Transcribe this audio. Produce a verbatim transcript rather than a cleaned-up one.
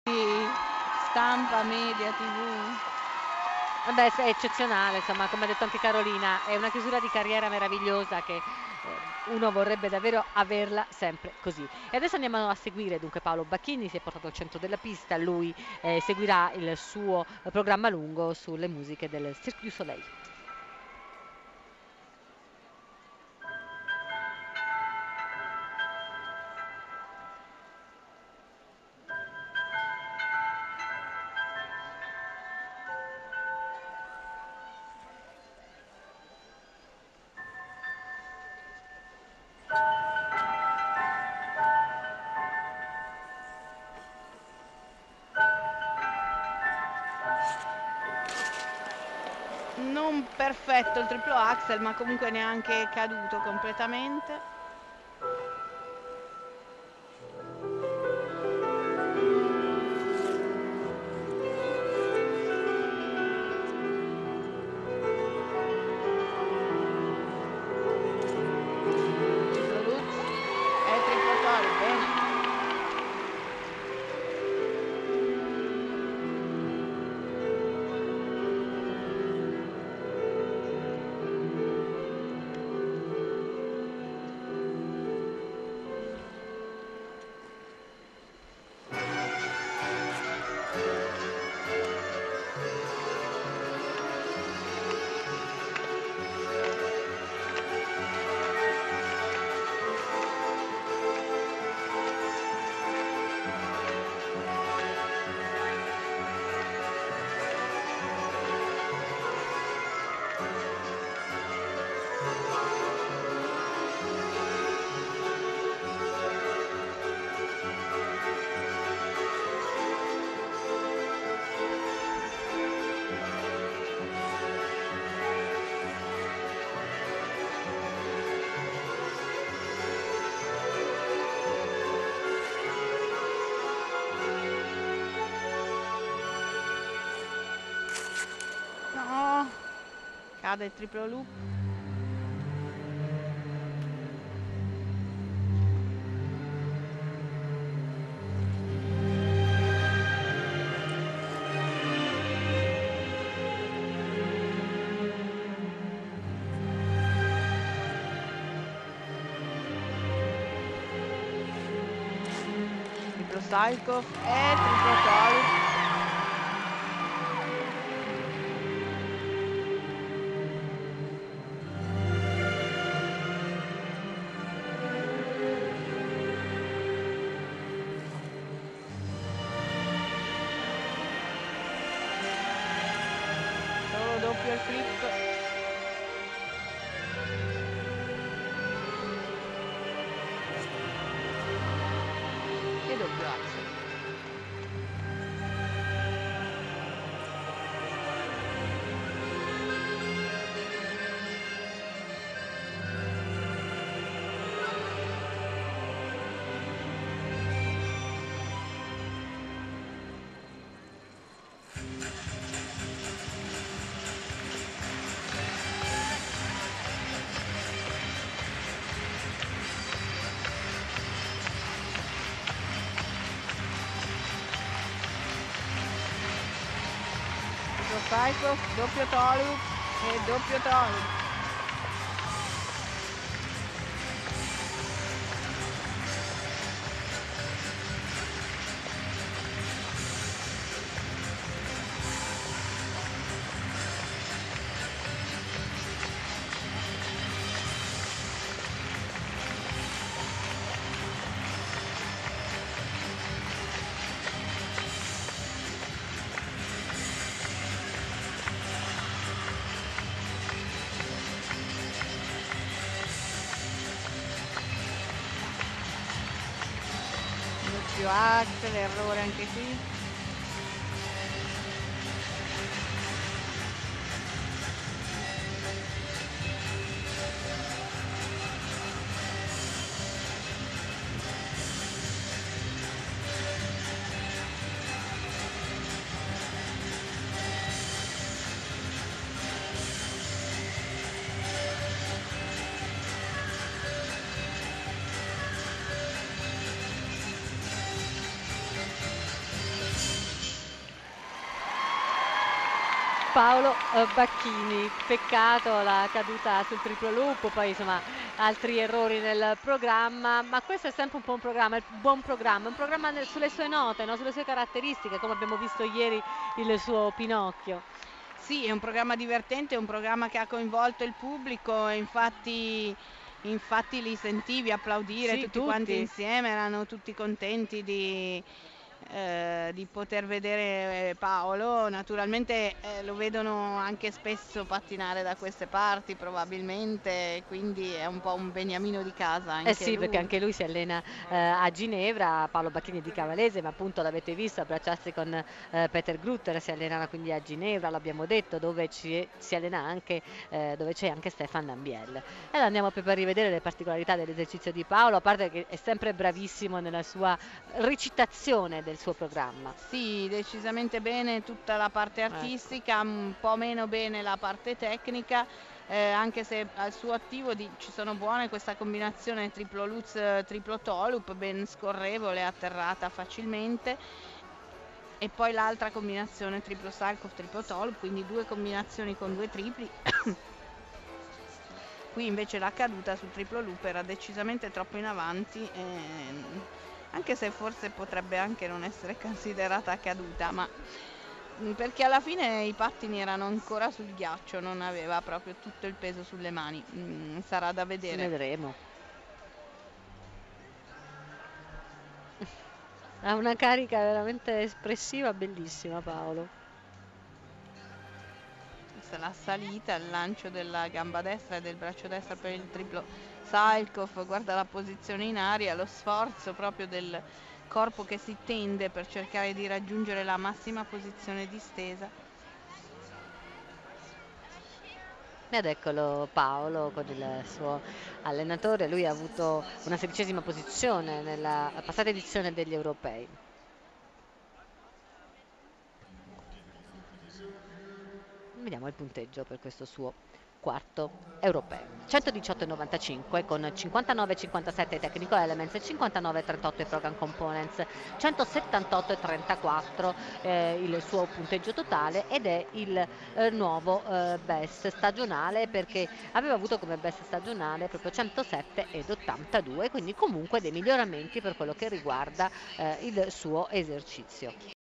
Sì, stampa, media, tivù. Vabbè, è eccezionale, insomma, come ha detto anche Carolina, è una chiusura di carriera meravigliosa che eh, uno vorrebbe davvero averla sempre così. E adesso andiamo a seguire, dunque Paolo Bacchini si è portato al centro della pista, lui eh, seguirà il suo eh, programma lungo sulle musiche del Cirque du Soleil. Non perfetto il triplo axel, ma comunque neanche caduto completamente. Triplo lutz e triplo torque, bene. No, cade il triplo loop. Triplo Salchow e triplo torque. Solo doppio il flip. E doppio axel. Triplo Salchow, doppio toe loop e doppio toe loop. Doppio axel, errore anche qui. Paolo eh, Bacchini. Peccato la caduta sul triplo loop, poi insomma altri errori nel programma, ma questo è sempre un po' un programma, il buon programma, un programma nel- sulle sue note, no? Sulle sue caratteristiche, come abbiamo visto ieri il suo Pinocchio. Sì, è un programma divertente, è un programma che ha coinvolto il pubblico e infatti, infatti li sentivi applaudire Sì, tutti quanti tutti. insieme, erano tutti contenti di, eh, di poter vedere eh, Paolo. Naturalmente eh, lo vedono anche spesso pattinare da queste parti probabilmente, quindi è un po' un beniamino di casa Eh anche sì, perché lui. anche lui si allena eh, a Ginevra, Paolo Bacchini è di Cavalese, ma appunto l'avete visto abbracciarsi con eh, Peter Grutter, si allena quindi a Ginevra, l'abbiamo detto, dove ci, si allena anche, eh, dove c'è anche Stefan Lambiel. E allora andiamo proprio a rivedere le particolarità dell'esercizio di Paolo, a parte che è sempre bravissimo nella sua recitazione del suo programma. Sì, decisamente bene tutta la parte Ecco. artistica, un po' meno bene la parte tecnica, eh, anche se al suo attivo di- ci sono buone questa combinazione triplo Lutz, eh, triplo Tolup, ben scorrevole, atterrata facilmente, e poi l'altra combinazione triplo Salkov, triplo Tolup, quindi due combinazioni con due tripli. Qui invece la caduta sul triplo loop era decisamente troppo in avanti, ehm, anche se forse potrebbe anche non essere considerata caduta, ma mm, perché alla fine i pattini erano ancora sul ghiaccio, non aveva proprio tutto il peso sulle mani. Mm, sarà da vedere. Vedremo. Ha una carica veramente espressiva, bellissima Paolo. Questa è la salita, il lancio della gamba destra e del braccio destro per il triplo Salkov, guarda la posizione in aria, lo sforzo proprio del corpo che si tende per cercare di raggiungere la massima posizione distesa. Ed eccolo Paolo con il suo allenatore, lui ha avuto una sedicesima posizione nella passata edizione degli europei. Vediamo il punteggio per questo suo quarto europeo. centodiciotto virgola novantacinque con cinquantanove virgola cinquantasette Technical Elements e cinquantanove virgola trentotto Program Components, centosettantotto virgola trentaquattro eh, il suo punteggio totale, ed è il eh, nuovo eh, best stagionale, perché aveva avuto come best stagionale proprio centosette virgola ottantadue, quindi comunque dei miglioramenti per quello che riguarda eh, il suo esercizio.